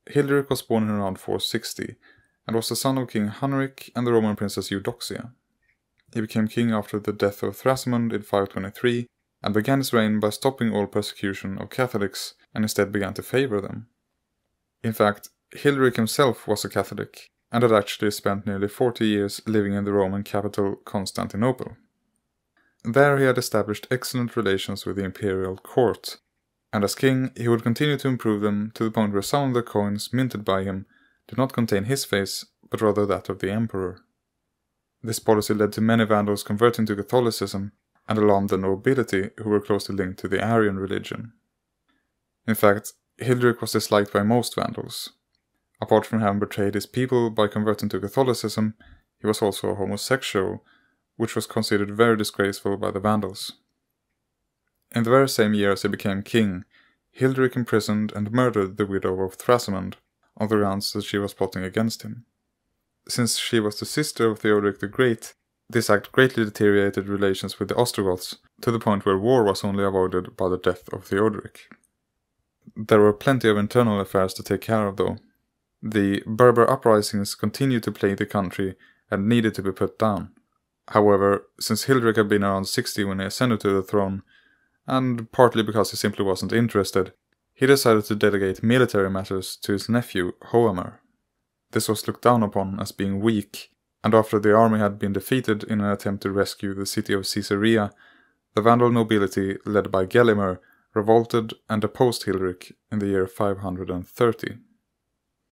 Hilderic was born in around 460, and was the son of King Huneric and the Roman princess Eudoxia. He became king after the death of Thrasimund in 523, and began his reign by stopping all persecution of Catholics, and instead began to favor them. In fact, Hilderic himself was a Catholic, and had actually spent nearly 40 years living in the Roman capital Constantinople. There he had established excellent relations with the imperial court, and as king he would continue to improve them to the point where some of the coins minted by him did not contain his face, but rather that of the emperor. This policy led to many Vandals converting to Catholicism, and alarmed the nobility who were closely linked to the Arian religion. In fact, Hilderic was disliked by most Vandals. Apart from having betrayed his people by converting to Catholicism, he was also a homosexual, which was considered very disgraceful by the Vandals. In the very same year as he became king, Hilderic imprisoned and murdered the widow of Thrasimund, on the grounds that she was plotting against him. Since she was the sister of Theodoric the Great, this act greatly deteriorated relations with the Ostrogoths, to the point where war was only avoided by the death of Theodoric. There were plenty of internal affairs to take care of though. The Berber uprisings continued to plague the country and needed to be put down. However, since Hilderic had been around 60 when he ascended to the throne, and partly because he simply wasn't interested, he decided to delegate military matters to his nephew, Hoamer. This was looked down upon as being weak, and after the army had been defeated in an attempt to rescue the city of Caesarea, the Vandal nobility, led by Gelimer, revolted and deposed Hilderic in the year 530.